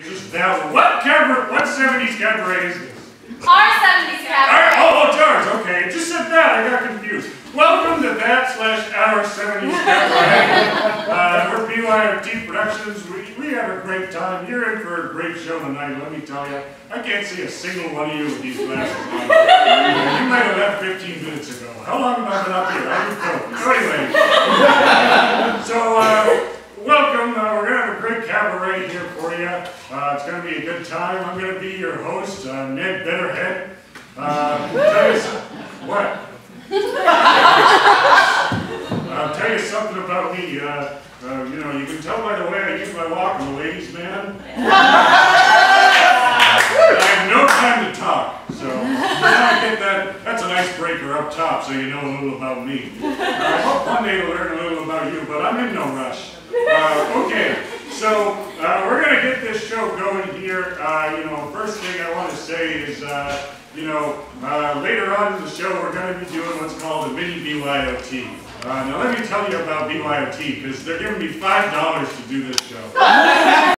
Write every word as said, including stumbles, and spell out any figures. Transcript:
just that. What cabaret, what seventies cabaret is this? Our seventies cabaret. Our, oh, it's ours, okay. It just said that, I got confused. Welcome to that slash our seventies cabaret. Uh, we're B Y O T Productions. We, we have a great time. You're in for a great show tonight, let me tell you. I can't see a single one of you with these glasses on. You might have left fifteen minutes ago. How long have I been up here? I don't know. So anyway. so, uh, welcome. Uh, we're going to have a great cabaret here for you. Uh, it's going to be a good time. I'm going to be your host, uh, Ned Betterhead. Uh, tell you some, what? I'll tell you something about me. Uh, uh, you know, you can tell by the way I use my walk, I'm a ladies' man. I have no time to talk, so you want to get that. That's an icebreaker up top, so you know a little about me. Uh, I hope one day to learn a little about you, but I'm in no rush. Uh, okay, so uh, we're going to get this show going here. Uh, you know, first thing I want to say is, uh, you know, uh, later on in the show we're going to be doing what's called a mini B Y O T. Uh, now let me tell you about B Y O T, because they're giving me five dollars to do this show.